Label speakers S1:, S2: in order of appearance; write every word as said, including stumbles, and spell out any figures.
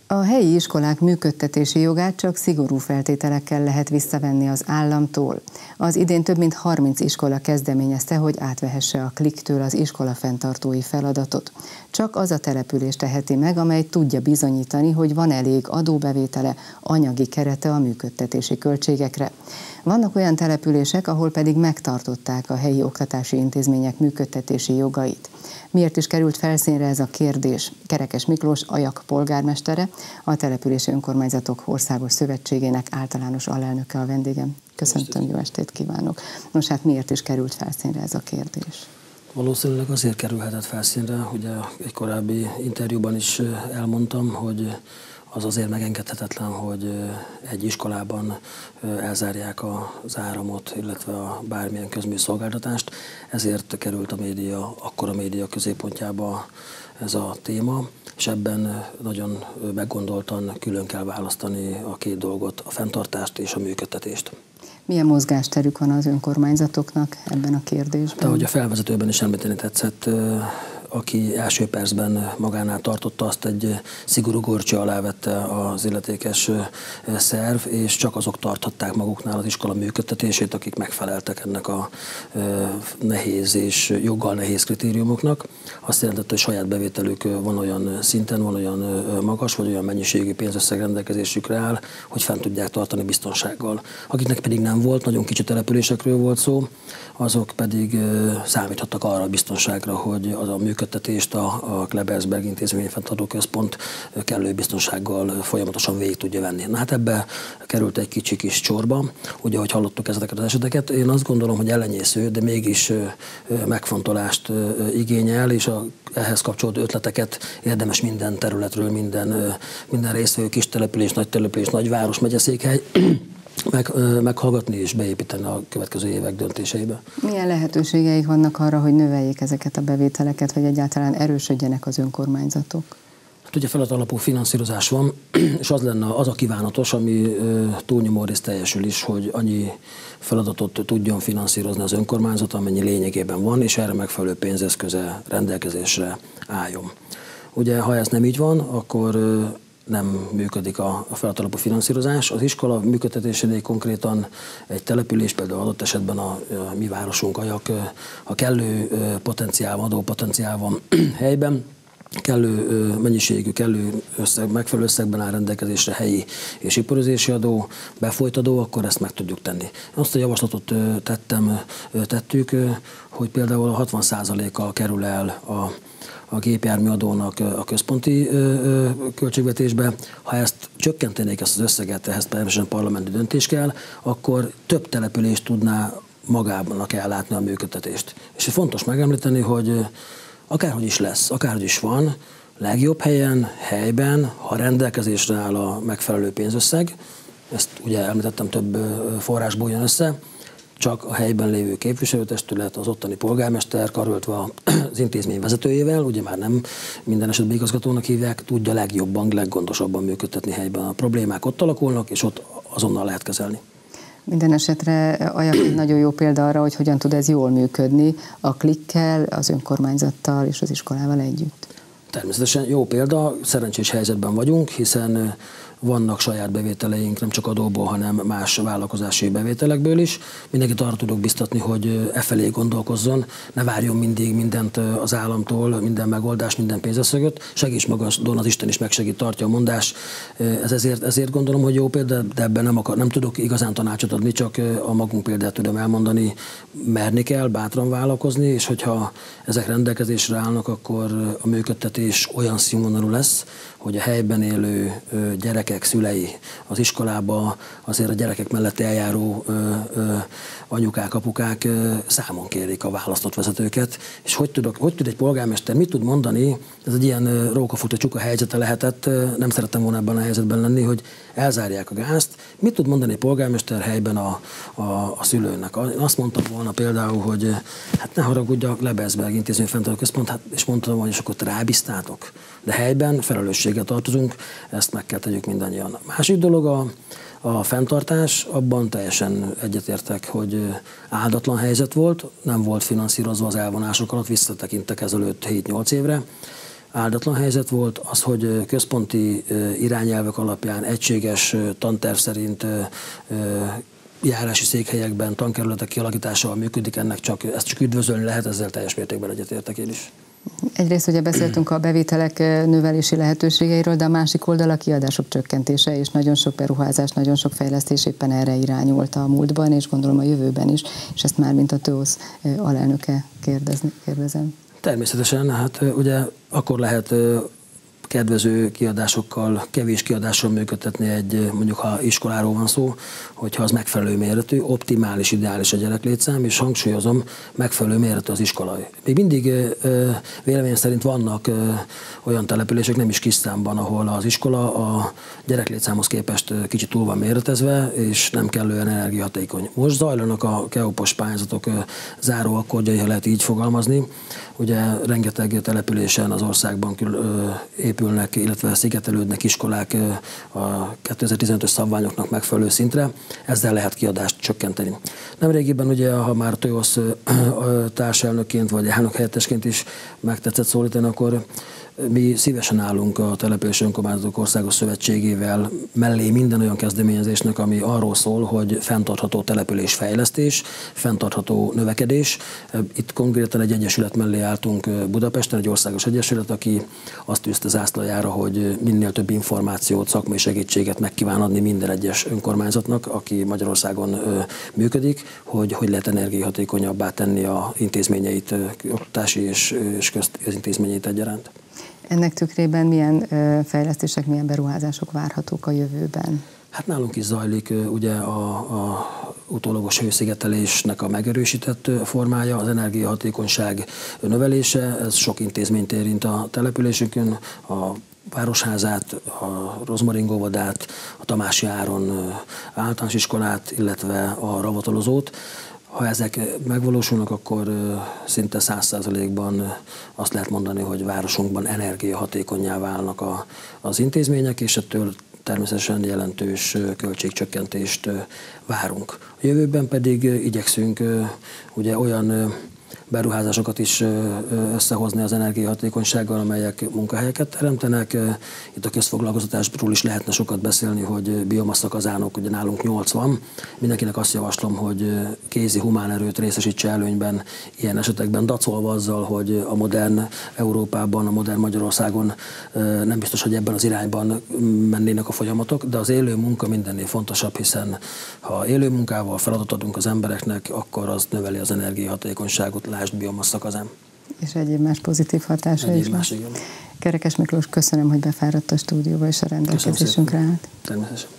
S1: A helyi iskolák működtetési jogát csak szigorú feltételekkel lehet visszavenni az államtól. Az idén több mint harminc iskola kezdeményezte, hogy átvehesse a Kliktől az iskola fenntartói feladatot. Csak az a település teheti meg, amely tudja bizonyítani, hogy van elég adóbevétele, anyagi kerete a működtetési költségekre. Vannak olyan települések, ahol pedig megtartották a helyi oktatási intézmények működtetési jogait. Miért is került felszínre ez a kérdés? Kerekes Miklós, Ajak polgármestere, a Települési Önkormányzatok Országos Szövetségének általános alelnöke a vendégem. Köszöntöm, jó estét kívánok. Nos, hát miért is került felszínre ez a kérdés?
S2: Valószínűleg azért kerülhetett felszínre, ugye egy korábbi interjúban is elmondtam, hogy az azért megengedhetetlen, hogy egy iskolában elzárják az áramot, illetve a bármilyen közműszolgáltatást. Ezért került a média, akkor a média középpontjába ez a téma, és ebben nagyon meggondoltan külön kell választani a két dolgot, a fenntartást és a működtetést.
S1: Milyen mozgásterük van az önkormányzatoknak ebben a kérdésben?
S2: De ahogy a felvezetőben is említeni tetszett, aki első percben magánál tartotta, azt egy szigorú górcső alá vette az illetékes szerv, és csak azok tarthatták maguknál az iskola működtetését, akik megfeleltek ennek a nehéz és joggal nehéz kritériumoknak. Azt jelentette, hogy saját bevételük van olyan szinten, van olyan magas, vagy olyan mennyiségű pénzösszeg rendelkezésükre áll, hogy fent tudják tartani biztonsággal. Akiknek pedig nem volt, nagyon kicsi településekről volt szó, azok pedig számíthattak arra a biztonságra, hogy az a működtetést a, a Klebersberg Intézményfenntartó Központ kellő biztonsággal folyamatosan végig tudja venni. Na hát ebbe került egy kicsi kis csorba, ugye, ahogy hallottuk ezeket az eseteket. Én azt gondolom, hogy ellenyésző, de mégis megfontolást igényel, és a ehhez kapcsolódó ötleteket érdemes minden területről, minden, minden részvevő, kis település, nagy település, nagyváros, megyeszékhely, Meg, meghallgatni és beépíteni a következő évek döntéseibe.
S1: Milyen lehetőségeik vannak arra, hogy növeljék ezeket a bevételeket, vagy egyáltalán erősödjenek az önkormányzatok?
S2: Hát ugye feladatalapú finanszírozás van, és az lenne az a kívánatos, ami túlnyomó részt teljesül is, hogy annyi feladatot tudjon finanszírozni az önkormányzat, amennyi lényegében van, és erre megfelelő pénzeszköze rendelkezésre álljon. Ugye, ha ez nem így van, akkor nem működik a feladatalapú finanszírozás. Az iskola működtetésénél konkrétan egy település, például adott esetben a, a mi városunk, Ajak, a kellő potenciál, adópotenciál van helyben, kellő mennyiségű, kellő összeg, megfelelő összegben áll rendelkezésre helyi és iparüzési adó, befolyt adó, akkor ezt meg tudjuk tenni. Azt a javaslatot tettem, tettük, hogy például a hatvan százalékkal kerül el a a gépjárműadónak a központi költségvetésbe. Ha ezt csökkentenék, ezt az összeget, ehhez természetesen parlamenti döntés kell, akkor több település tudná magának ellátni a működtetést. És fontos megemlíteni, hogy akárhogy is lesz, akárhogy is van, legjobb helyen, helyben, ha rendelkezésre áll a megfelelő pénzösszeg, ezt ugye említettem, több forrásból jön össze, csak a helyben lévő képviselőtestület, az ottani polgármester, karöltve az intézmény vezetőjével, ugye már nem minden esetben igazgatónak hívják, tudja legjobban, leggondosabban működtetni helyben. A problémák ott alakulnak, és ott azonnal lehet kezelni.
S1: Minden esetre Ajak egy nagyon jó példa arra, hogy hogyan tud ez jól működni a Klikkel, az önkormányzattal és az iskolával együtt. Természetesen
S2: jó példa, szerencsés helyzetben vagyunk, hiszen vannak saját bevételeink, nem csak adóból, hanem más vállalkozási bevételekből is. Mindenkit arra tudok biztatni, hogy e felé gondolkozzon, ne várjon mindig mindent az államtól, minden megoldást, minden pénzeszögöt. Segíts magadon, az Isten is megsegít, tartja a mondás. Ez ezért, ezért gondolom, hogy jó példa, de ebben nem, akar, nem tudok igazán tanácsot adni, csak a magunk példát tudom elmondani. Merni kell, bátran vállalkozni, és hogyha ezek rendelkezésre állnak, akkor a működtetés olyan színvonalú lesz, hogy a helyben élő gyerekek szülei az iskolába, azért a gyerekek mellett eljáró ö, ö, anyukák, apukák ö, számon kérik a választott vezetőket. És hogy, tudok, hogy tud egy polgármester, mit tud mondani, ez egy ilyen rókafutó csuka helyzete lehetett, nem szerettem volna ebben a helyzetben lenni, hogy elzárják a gázt. Mit tud mondani egy polgármester helyben a, a, a szülőnek? Én azt mondtam volna például, hogy hát ne haragudjak, Klebersberg Intézményfenntartó Központ, hát, és mondtam, hogy és akkor rábíztátok. De helyben felelősséggel tartozunk, ezt meg kell tegyük mindannyian. A másik dolog a, a fenntartás, abban teljesen egyetértek, hogy áldatlan helyzet volt, nem volt finanszírozva az elvonások alatt, visszatekintek ezelőtt hét-nyolc évre. áldatlan helyzet volt, az, hogy központi irányelvek alapján egységes tanterv szerint járási székhelyekben, tankerületek kialakításával működik, ennek csak, ezt csak üdvözölni lehet, ezzel teljes mértékben egyetértek én is.
S1: Egyrészt ugye beszéltünk a bevételek növelési lehetőségeiről, de a másik oldal a kiadások csökkentése, és nagyon sok beruházás, nagyon sok fejlesztés éppen erre irányult a múltban, és gondolom a jövőben is, és ezt már mint a TÖOSZ alelnöke kérdezni, kérdezem.
S2: Természetesen, hát ugye akkor lehet kedvező kiadásokkal, kevés kiadással működtetni egy, mondjuk ha iskoláról van szó, hogyha az megfelelő méretű, optimális, ideális a gyereklétszám, és hangsúlyozom, megfelelő méretű az iskolai. Még mindig véleményem szerint vannak olyan települések, nem is kis számban, ahol az iskola a gyereklétszámhoz képest kicsit túl van méretezve, és nem kellően energiahatékony. Most zajlanak a KEOPOS pályázatok záró akkordjai, ha lehet így fogalmazni. Ugye rengeteg településen az országban épülnek, illetve szigetelődnek iskolák a kétezer-tizenötös szabványoknak megfelelő szintre, ezzel lehet kiadást csökkenteni. Nemrégiben ugye, ha már TÖOSZ társelnökként vagy elnökhelyettesként is megtetszett szólítani, akkor mi szívesen állunk a Települési Önkormányzatok Országos Szövetségével mellé minden olyan kezdeményezésnek, ami arról szól, hogy fenntartható településfejlesztés, fenntartható növekedés. Itt konkrétan egy egyesület mellé álltunk Budapesten, egy országos egyesület, aki azt tűzte zászlajára, hogy minél több információt, szakmai segítséget meg kíván adni minden egyes önkormányzatnak, aki Magyarországon működik, hogy hogy lehet energiahatékonyabbá tenni a intézményeit, oktatási és, és közintézményeit egyaránt.
S1: Ennek tükrében milyen fejlesztések, milyen beruházások várhatók a jövőben?
S2: Hát nálunk is zajlik ugye a, a utólagos hőszigetelésnek a megerősített formája, az energiahatékonyság növelése, ez sok intézményt érint a településükön, a Városházát, a Rozmaring óvodát, a Tamási Áron általános iskolát, illetve a Ravatalozót. Ha ezek megvalósulnak, akkor szinte száz százalékban azt lehet mondani, hogy városunkban energiahatékonnyá válnak a, az intézmények, és ettől természetesen jelentős költségcsökkentést várunk. A jövőben pedig igyekszünk ugye olyan beruházásokat is összehozni az energiahatékonysággal, amelyek munkahelyeket teremtenek. Itt a közfoglalkoztatásról is lehetne sokat beszélni, hogy biomasszakazánok, ugye nálunk nyolc van. Mindenkinek azt javaslom, hogy kézi humán erőt részesítse előnyben ilyen esetekben, dacolva azzal, hogy a modern Európában, a modern Magyarországon nem biztos, hogy ebben az irányban mennének a folyamatok, de az élő munka mindennél fontosabb, hiszen ha élő munkával feladatot adunk az embereknek, akkor az növeli az energiahatékonyságot, lásd biomasszakazán.
S1: És egyéb más pozitív hatása
S2: egyéb
S1: is.
S2: Más, igen.
S1: Kerekes Miklós, köszönöm, hogy befáradt a stúdióba és a rendelkezésünkre állt.
S2: Természetesen.